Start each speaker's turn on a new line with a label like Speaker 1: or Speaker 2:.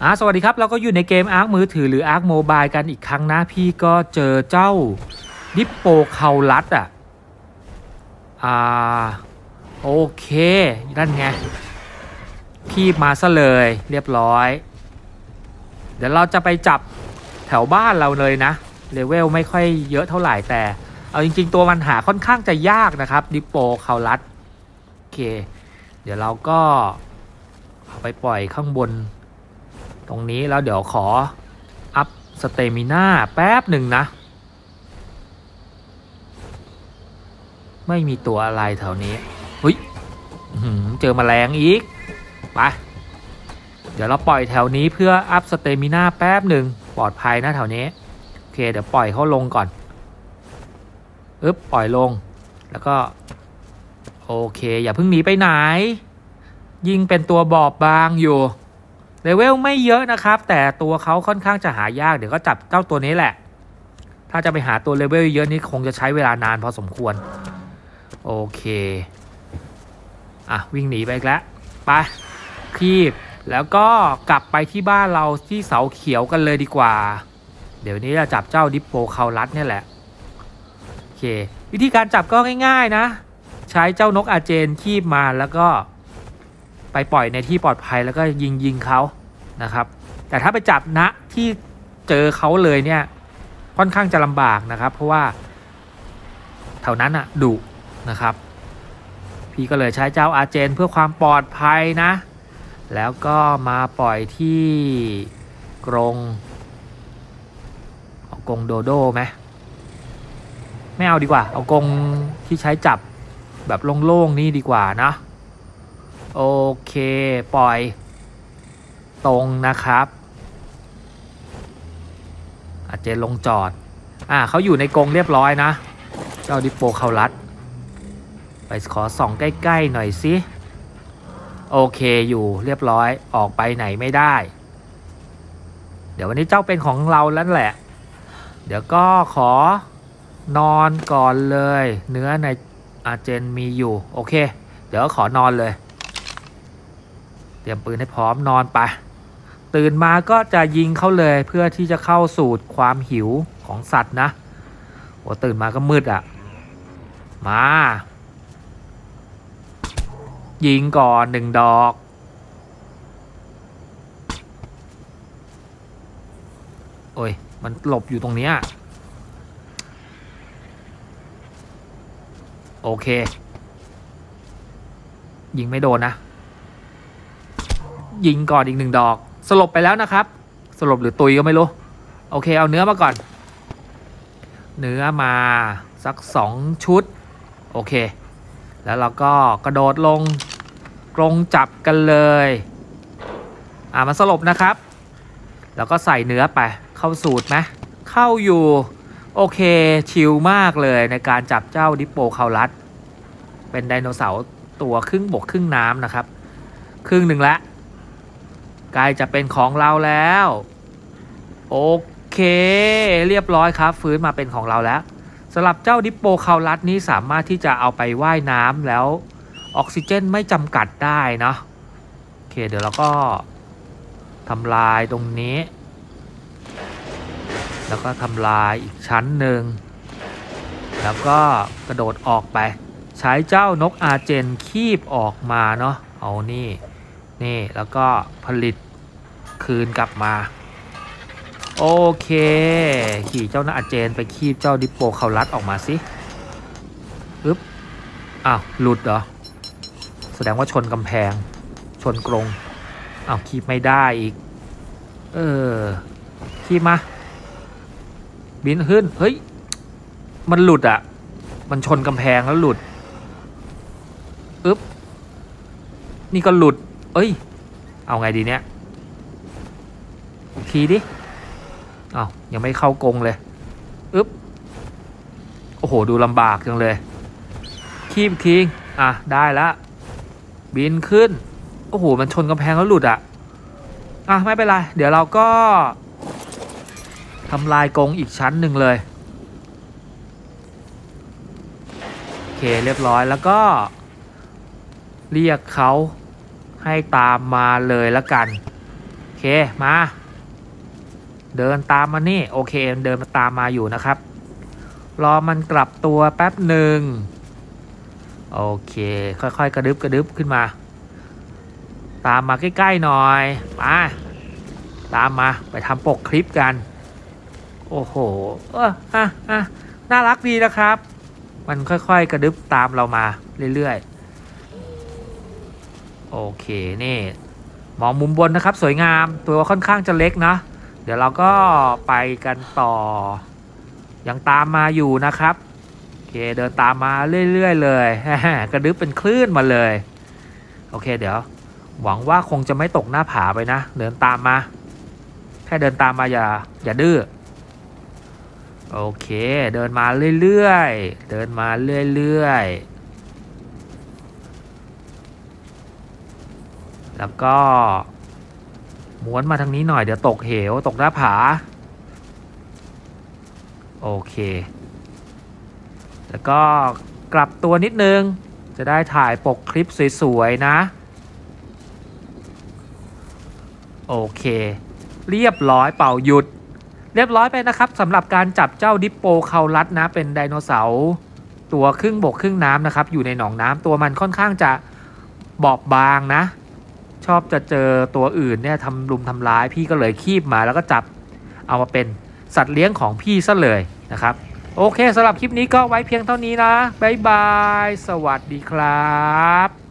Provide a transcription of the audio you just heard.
Speaker 1: สวัสดีครับเราก็อยู่ในเกมอาร์คมือถือหรืออาร์คโมบายกันอีกครั้งนะพี่ก็เจอเจ้าดิปโปเคาลัสโอเคนั่นไงพี่มาซะเลยเรียบร้อยเดี๋ยวเราจะไปจับแถวบ้านเราเลยนะเลเวลไม่ค่อยเยอะเท่าไหร่แต่เอาจริงๆตัวมันหาค่อนข้างจะยากนะครับดิปโปเคาลัสโอเคเดี๋ยวเราก็เอาไปปล่อยข้างบนตรงนี้แล้วเดี๋ยวขออัพสเตมิน่าแป๊บหนึ่งนะไม่มีตัวอะไรแถวนี้เฮ้ยเจอแมลงอีกไปเดี๋ยวเราปล่อยแถวนี้เพื่ออัพสเตมิน่าแป๊บหนึ่งปลอดภัยนะแถวนี้โอเคเดี๋ยวปล่อยเขาลงก่อนปล่อยลงแล้วก็โอเคอย่าเพิ่งหนีไปไหนยิงเป็นตัวบอบบางอยู่เลเวลไม่เยอะนะครับแต่ตัวเขาค่อนข้างจะหายากเดี๋ยวก็จับเจ้าตัวนี้แหละถ้าจะไปหาตัวเลเวลเยอะนี่คงจะใช้เวลานานพอสมควรโอเควิ่งหนีไปอีกแล้วไปคีบแล้วก็กลับไปที่บ้านเราที่เสาเขียวกันเลยดีกว่าเดี๋ยวนี้จะจับเจ้าดิปโปเคาลัสเนี่ยแหละโอเควิธีการจับก็ง่ายๆนะใช้เจ้านกอาเจนคีบมาแล้วก็ไปปล่อยในที่ปลอดภัยแล้วก็ยิงเขานะครับแต่ถ้าไปจับณที่เจอเขาเลยเนี่ยค่อนข้างจะลำบากนะครับเพราะว่าแถวนั้นดุนะครับพี่ก็เลยใช้เจ้าอาเจนเพื่อความปลอดภัยนะแล้วก็มาปล่อยที่กรงเอากรงโดโด้ไหมไม่เอาดีกว่าเอากรงที่ใช้จับแบบโล่งๆนี่ดีกว่านะโอเคปล่อยตรงนะครับอาเจนลงจอดเขาอยู่ในกรงเรียบร้อยนะเจ้าดิปโปเคาลัสไปขอส่องใกล้ๆหน่อยสิโอเคอยู่เรียบร้อยออกไปไหนไม่ได้เดี๋ยววันนี้เจ้าเป็นของเราแล้วแหละเดี๋ยวก็ขอนอนก่อนเลยเนื้อในอาเจนมีอยู่โอเคเดี๋ยวขอนอนเลยเตรียมปืนให้พร้อมนอนไปตื่นมาก็จะยิงเขาเลยเพื่อที่จะเข้าสูตรความหิวของสัตว์นะตื่นมาก็มืดมายิงก่อน1 ดอกโอ้ยมันหลบอยู่ตรงนี้โอเคยิงไม่โดนนะยิงก่อนอีก1 ดอกสลบไปแล้วนะครับสลบหรือตุยก็ไม่รู้โอเคเอาเนื้อมาก่อนเนื้อมาสัก2 ชุดโอเคแล้วเราก็กระโดดลงกรงจับกันเลยมันสลบนะครับแล้วก็ใส่เนื้อไปเข้าสูตรไหมเข้าอยู่โอเคชิลมากเลยในการจับเจ้าดิปโปเคาลัสเป็นไดโนเสาร์ตัวครึ่งบกครึ่งน้ำนะครับครึ่งหนึ่งแล้วใกล้จะเป็นของเราแล้วโอเคเรียบร้อยครับฟื้นมาเป็นของเราแล้วสำหรับเจ้าดิปโปเคาลัสนี้สามารถที่จะเอาไปว่ายน้ำแล้วออกซิเจนไม่จำกัดได้เนาะโอเคเดี๋ยวเราก็ทำลายตรงนี้แล้วก็ทำลายอีกชั้นหนึ่งแล้วก็กระโดดออกไปใช้เจ้านกอาเจนคีบออกมาเนาะเอานี่แล้วก็ผลิตคืนกลับมาโอเคขี่เจ้านกอาเจนไปคีบเจ้าดิปโปเคาลัสออกมาสิหลุดเหรอแสดงว่าชนกำแพงชนกรงคีบไม่ได้อีกคีบมาบินขึ้นเฮ้ยมันหลุดมันชนกำแพงแล้วหลุดนี่ก็หลุดเอาไงดีเนี่ยทีดิยังไม่เข้ากรงเลยโอ้โหดูลำบากจังเลยคีบคิงได้แล้วบินขึ้นโอ้โหมันชนกำแพงแล้วหลุดไม่เป็นไรเดี๋ยวเราก็ทำลายกรงอีกชั้นหนึ่งเลยโอเคเรียบร้อยแล้วก็เรียกเขาให้ตามมาเลยละกันโอเคมาเดินตามมานี่โอเคเดินมาตามมาอยู่นะครับรอมันกลับตัวแป๊บหนึ่งโอเคค่อยๆกระดึบขึ้นมาตามมาใกล้ๆหน่อยมาตามมาไปทำปกคลิปกันโอ้โหน่ารักดีนะครับมันค่อยๆกระดึบตามเรามาเรื่อยๆโอเคนี่มองมุมบนนะครับสวยงามตัวค่อนข้างจะเล็กนะเดี๋ยวเราก็ไปกันต่อยังตามมาอยู่นะครับโอเคเดินตามมาเรื่อยๆเลยกระดึบเป็นคลื่นมาเลยโอเคเดี๋ยวหวังว่าคงจะไม่ตกหน้าผาไปนะเดินตามมาแค่เดินตามมาอย่าดื้อโอเคเดินมาเรื่อยๆเดินมาเรื่อยๆแล้วก็ม้วนมาทางนี้หน่อยเดี๋ยวตกเหวตกหน้าผาโอเคแล้วก็กลับตัวนิดนึงจะได้ถ่ายปกคลิปสวยๆนะโอเคเรียบร้อยเป่าหยุดเรียบร้อยไปนะครับสำหรับการจับเจ้าดิปโปเคาลัสนะเป็นไดโนเสาร์ตัวครึ่งบกครึ่งน้ำนะครับอยู่ในหนองน้ำตัวมันค่อนข้างจะบอบบางนะชอบจะเจอตัวอื่นเนี่ยทำรุมทำร้ายพี่ก็เลยคีบมาแล้วก็จับเอามาเป็นสัตว์เลี้ยงของพี่ซะเลยนะครับโอเคสำหรับคลิปนี้ก็ไว้เพียงเท่านี้นะบ๊ายบายสวัสดีครับ